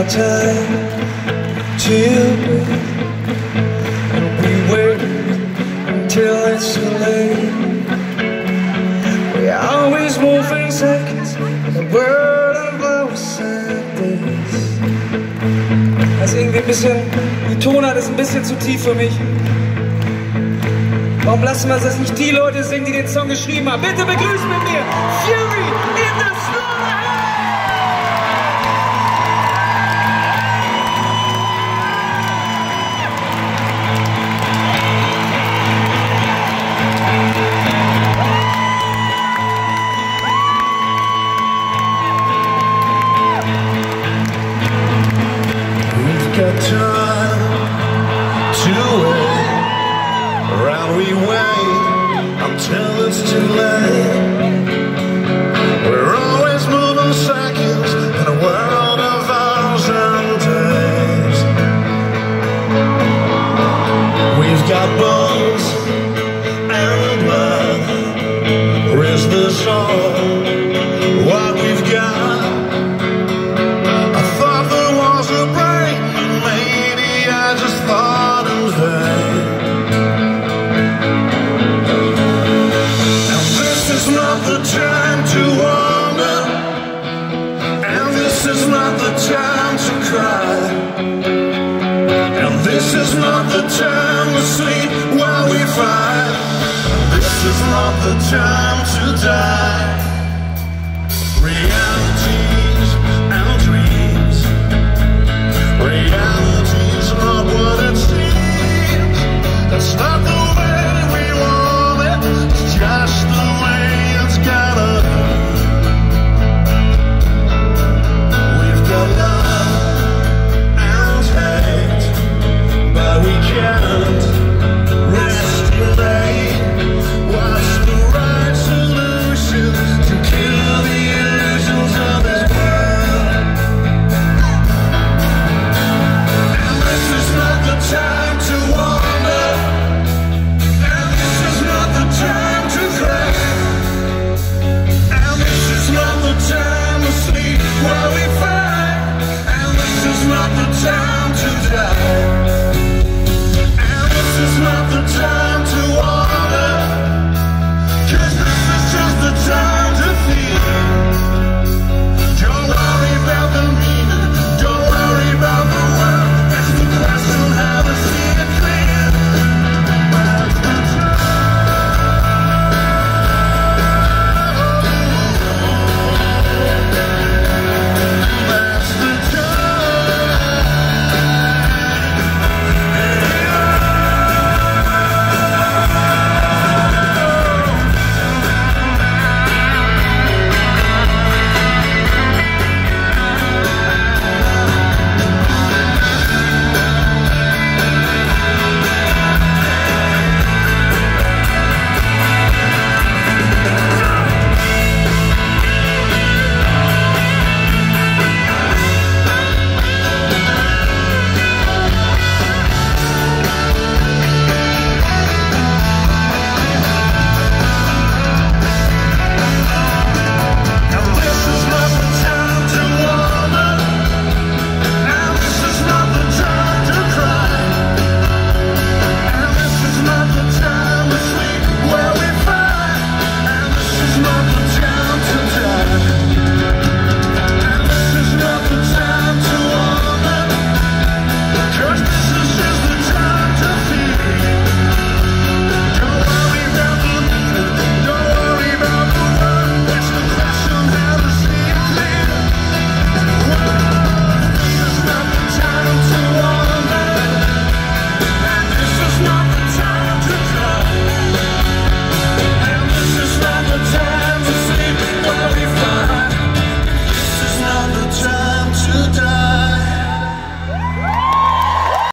time till we wait until it's too late. We always move in seconds in the world of our sadness. Also irgendwie ein bisschen, die Tonart ist ein bisschen zu tief für mich. Warum lassen wir das nicht die Leute singen, die den Song geschrieben haben? Bitte begrüßen mit mir Fury in the Slaughterhouse! We've got time to wait. Around we wait until it's too late. We're always moving seconds in a world of hours and days. We've got bones and blood. Or is this all what we've got? I thought there was a break, but maybe I just thought in vain. Not the time to wonder, and this is not the time to cry, and this is not the time to sleep while we fight. This is not the time to die.